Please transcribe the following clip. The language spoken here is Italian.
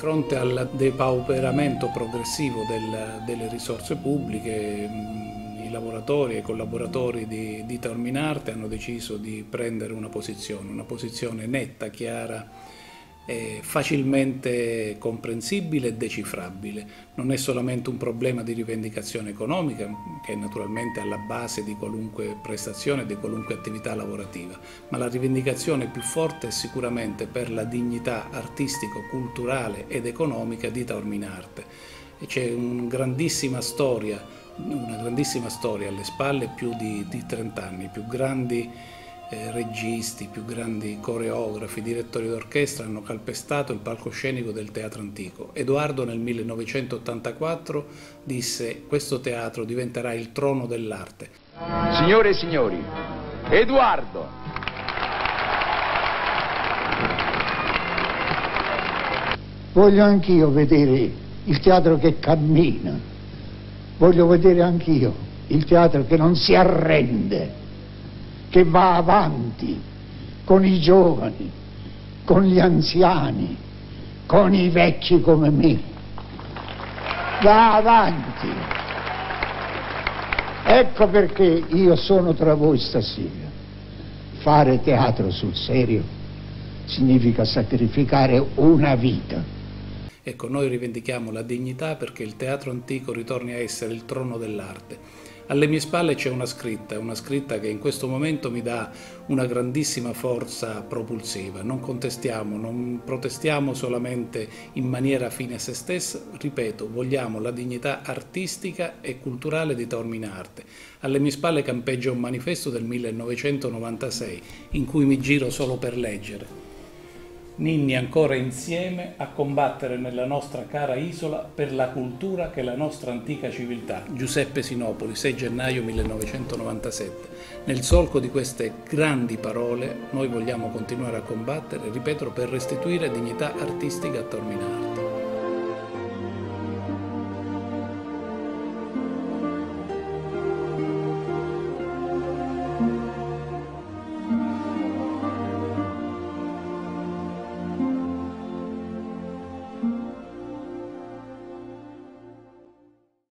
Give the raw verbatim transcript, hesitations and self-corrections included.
fronte al depauperamento progressivo del, delle risorse pubbliche, i lavoratori e i collaboratori di, di Taorminarte hanno deciso di prendere una posizione, una posizione netta, chiara, eh, facilmente comprensibile e decifrabile. Non è solamente un problema di rivendicazione economica, che è naturalmente alla base di qualunque prestazione, di qualunque attività lavorativa, ma la rivendicazione più forte è sicuramente per la dignità artistico, culturale ed economica di Taorminarte. C'è una grandissima storia, una grandissima storia alle spalle, più di, di trent'anni, più grandi Eh, registi, più grandi coreografi, direttori d'orchestra hanno calpestato il palcoscenico del teatro antico. Edoardo nel millenovecentottantaquattro disse: questo teatro diventerà il trono dell'arte. Signore e signori, Edoardo! Voglio anch'io vedere il teatro che cammina, voglio vedere anch'io il teatro che non si arrende, che va avanti con i giovani, con gli anziani, con i vecchi come me. Va avanti. Ecco perché io sono tra voi stasera. Fare teatro sul serio significa sacrificare una vita. Ecco, noi rivendichiamo la dignità perché il teatro antico ritorni a essere il trono dell'arte. Alle mie spalle c'è una scritta, una scritta che in questo momento mi dà una grandissima forza propulsiva. Non contestiamo, non protestiamo solamente in maniera fine a se stessa, ripeto, vogliamo la dignità artistica e culturale di Taorminarte. Alle mie spalle campeggia un manifesto del millenovecentonovantasei in cui mi giro solo per leggere. Ninni ancora insieme a combattere nella nostra cara isola per la cultura che è la nostra antica civiltà. Giuseppe Sinopoli, sei gennaio millenovecentonovantasette. Nel solco di queste grandi parole noi vogliamo continuare a combattere, ripeto, per restituire dignità artistica a Taorminarte.